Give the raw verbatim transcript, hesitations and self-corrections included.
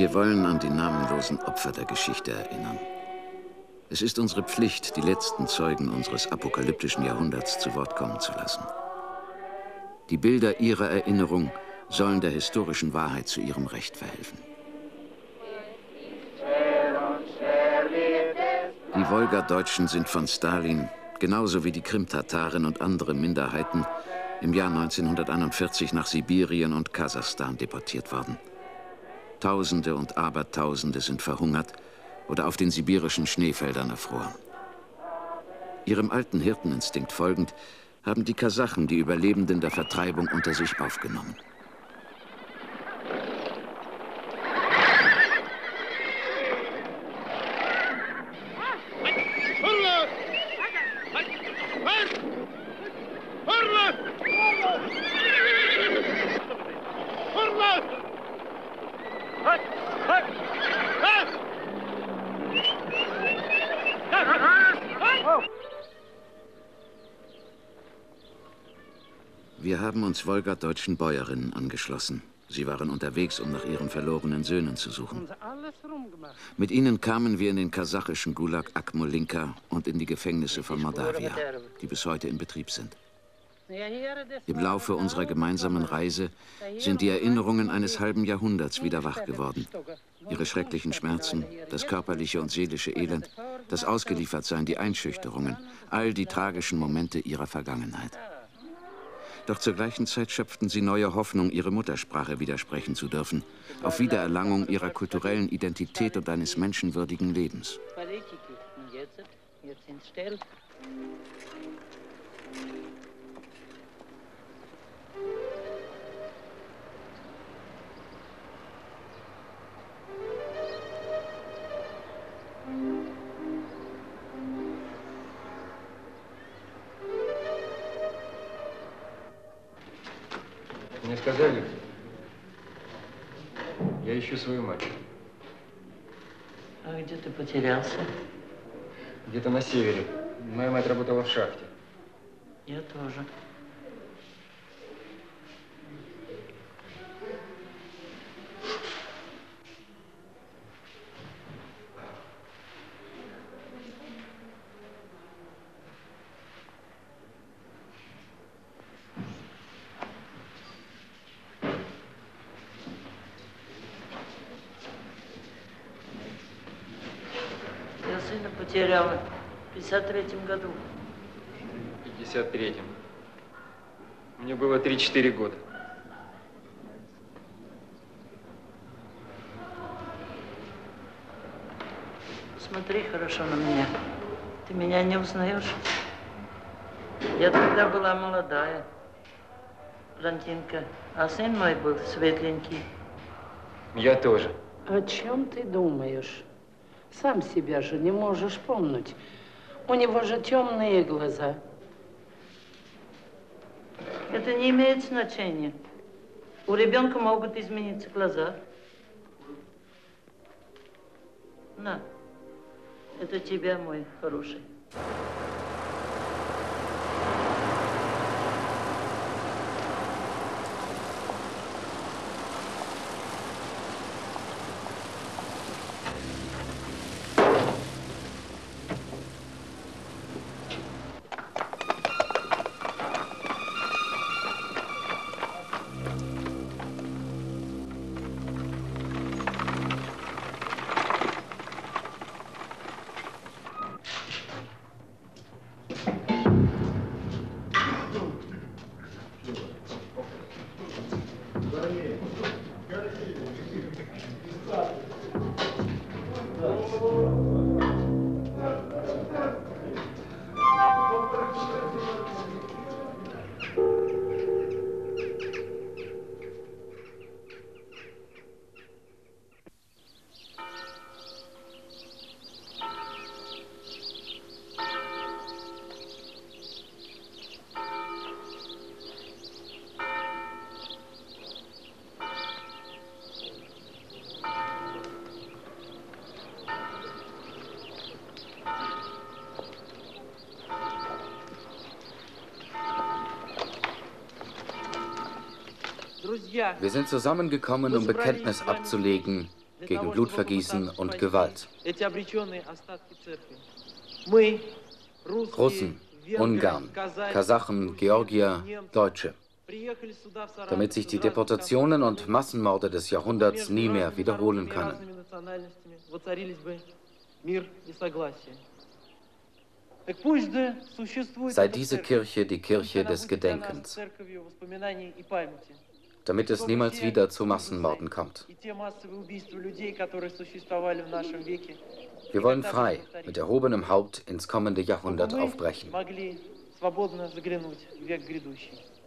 Wir wollen an die namenlosen Opfer der Geschichte erinnern. Es ist unsere Pflicht, die letzten Zeugen unseres apokalyptischen Jahrhunderts zu Wort kommen zu lassen. Die Bilder ihrer Erinnerung sollen der historischen Wahrheit zu ihrem Recht verhelfen. Die Wolga-Deutschen sind von Stalin, genauso wie die Krim-Tataren und andere Minderheiten, im Jahr neunzehnhunderteinundvierzig nach Sibirien und Kasachstan deportiert worden. Tausende und Abertausende sind verhungert oder auf den sibirischen Schneefeldern erfroren. Ihrem alten Hirteninstinkt folgend haben die Kasachen die Überlebenden der Vertreibung unter sich aufgenommen. Wir haben uns Wolga-deutschen Bäuerinnen angeschlossen. Sie waren unterwegs, um nach ihren verlorenen Söhnen zu suchen. Mit ihnen kamen wir in den kasachischen Gulag Akmolinka und in die Gefängnisse von Moldawia, die bis heute in Betrieb sind. Im Laufe unserer gemeinsamen Reise sind die Erinnerungen eines halben Jahrhunderts wieder wach geworden. Ihre schrecklichen Schmerzen, das körperliche und seelische Elend, das Ausgeliefertsein, die Einschüchterungen, all die tragischen Momente ihrer Vergangenheit. Doch zur gleichen Zeit schöpften sie neue Hoffnung, ihre Muttersprache widersprechen zu dürfen, auf Wiedererlangung ihrer kulturellen Identität und eines menschenwürdigen Lebens. Мне сказали, я ищу свою мать. А где ты потерялся? Где-то на севере. Моя мать работала в шахте. Я тоже. Потеряла в пятьдесят третьем году. В пятьдесят третьем. Мне было три-четыре года. Смотри хорошо на меня. Ты меня не узнаешь? Я тогда была молодая, блондинка, а сын мой был светленький. Я тоже. О чем ты думаешь? Сам себя же не можешь помнить. У него же темные глаза. Это не имеет значения. У ребенка могут измениться глаза. На, это тебя, мой хороший. Wir sind zusammengekommen, um Bekenntnis abzulegen gegen Blutvergießen und Gewalt. Russen, Ungarn, Kasachen, Georgier, Deutsche. Damit sich die Deportationen und Massenmorde des Jahrhunderts nie mehr wiederholen können. Sei diese Kirche die Kirche des Gedenkens, damit es niemals wieder zu Massenmorden kommt. Wir wollen frei, mit erhobenem Haupt ins kommende Jahrhundert aufbrechen.